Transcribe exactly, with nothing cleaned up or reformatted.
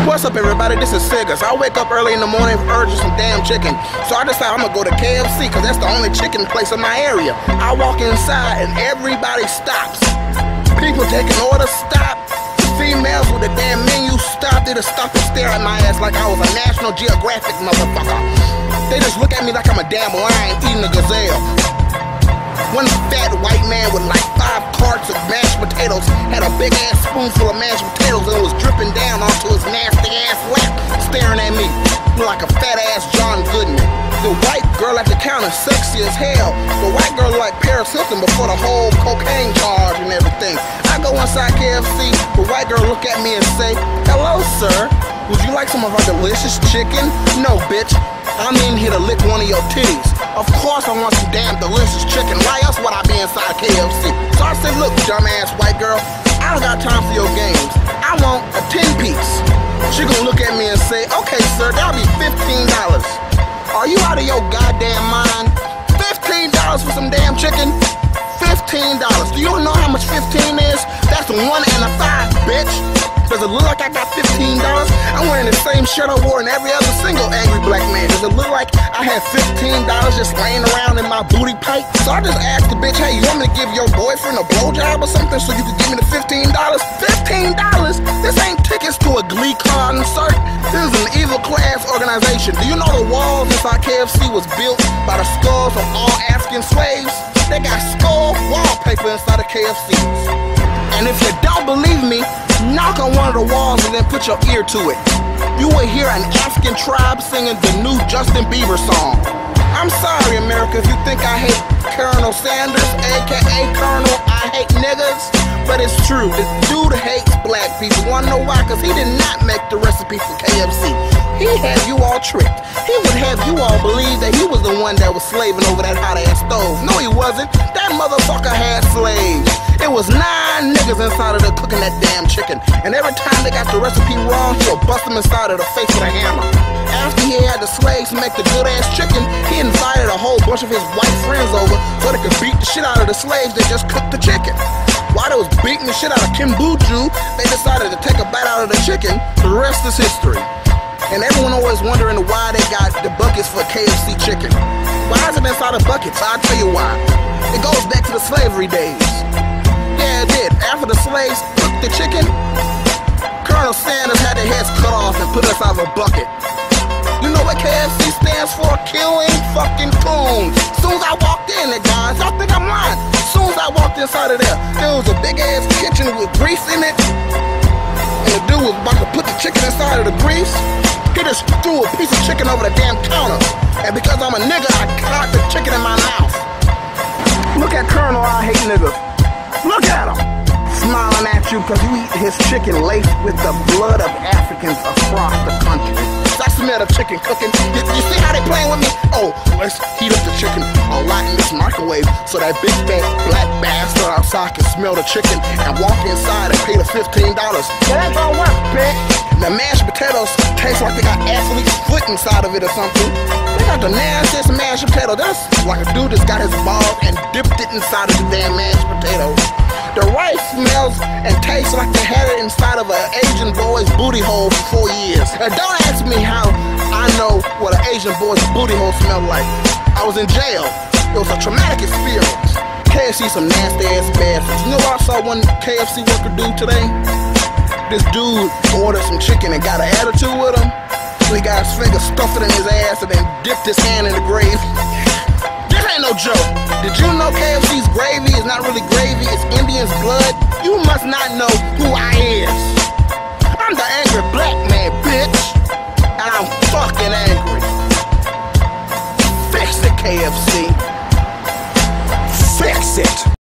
What's up, everybody? This is Siggers. I wake up early in the morning urging some damn chicken. So I decide I'm gonna go to K F C because that's the only chicken place in my area. I walk inside and everybody stops. People taking orders stop. Females with the damn menu stop. They just stop and stare at my ass like I was a National Geographic motherfucker. They just look at me like I'm a damn lion eating a gazelle. One fat white man with like five carts of mashed potatoes had a big ass spoonful of mashed potatoes and was dripping down onto his nasty ass lap, staring at me like a fat ass John Goodman. The white girl at the counter, sexy as hell. The white girl like Paris Hilton before the whole cocaine charge and everything. I go inside K F C, the white girl look at me and say, "Hello, sir. Would you like some of our delicious chicken?" "No, bitch. I'm in here to lick one of your titties." "Of course I want some damn delicious chicken. Why else would I be inside K F C?" So I said, "Look, dumbass white girl, I don't got time for your games. I want a ten piece. She gonna look at me and say, "Okay, sir, that'll be fifteen dollars. Are you out of your goddamn mind? fifteen dollars for some damn chicken? fifteen dollars. Do you know how much fifteen is? That's one and a five, bitch. Does it look like I got fifteen dollars? I'm wearing the same shirt I wore in every other single angry black man. Does it look like I had fifteen dollars just laying around in my booty pipe? So I just asked the bitch, "Hey, you want me to give your boyfriend a blowjob or something so you can give me the fifteen dollars? fifteen dollars? This ain't tickets to a Glee concert. This is an evil class organization. Do you know the walls inside K F C was built by the skulls of all African slaves? They got skull wallpaper inside of K F Cs. And if you don't believe me, knock on one of the walls and then put your ear to it. You will hear an African tribe singing the new Justin Bieber song. I'm sorry, America, if you think I hate Colonel Sanders, aka Colonel I Hate Niggas, but it's true. This dude hates black people. Wanna know why? Because he did not make the recipe for K F C. He had you all tricked. He would have you all believe that he was the one that was slaving over that hot ass stove. No, he wasn't. That motherfucker had slaves. It was nine niggas inside of there cooking that damn chicken. And every time they got the recipe wrong, he'll bust them inside of the face with a hammer. After he had the slaves make the good ass chicken, he invited a whole bunch of his white friends over so they could beat the shit out of the slaves that just cooked the chicken. While they was beating the shit out of Kim Buju, they decided to take a bite out of the chicken. The rest is history. And everyone always wondering why they got the buckets for K F C chicken. Why is it inside of buckets? I'll tell you why. It goes back to the slavery days. Yeah, it did. After the slaves cooked the chicken, Colonel Sanders had their heads cut off and put us out of a bucket. You know what K F C stands for? Killing fucking coons. Soon as I walked in there, guys, y'all think I'm lying. Soon as I walked inside of there, there was a big ass kitchen with grease in it. And the dude was about to put the chicken inside of the grease. He just threw a piece of chicken over the damn counter. And because I'm a nigga, I caught the chicken in my mouth. Look at Colonel I Hate Niggas. Look at him. Smiling at you because you eat his chicken laced with the blood of Africans across the country. I smell the chicken cooking. You, you see how they playing with me? Oh, let's heat up the chicken a lot in this microwave so that big fat black bastard outside can smell the chicken and walk inside and pay the fifteen dollars. Yeah, that don't work, bitch. The mashed potatoes taste like they got athlete's foot inside of it or something. They got the nastiest mashed potato. That's like a dude that's got his balls and dipped it inside of the damn mashed potatoes. The rice smells and tastes like they had it inside of an Asian boy's booty hole for four years. Now don't ask me how I know what an Asian boy's booty hole smelled like. I was in jail. It was a traumatic experience. K F C some nasty ass bastards. You know what I saw one K F C worker do today? This dude ordered some chicken and got an attitude with him. So he got his finger stuffed it in his ass and then dipped his hand in the gravy. This ain't no joke. Did you know K F C's gravy is not really gravy, it's Indian's blood? You must not know who I is. I'm the angry black man, bitch. And I'm fucking angry. Fix it, K F C. Fix it.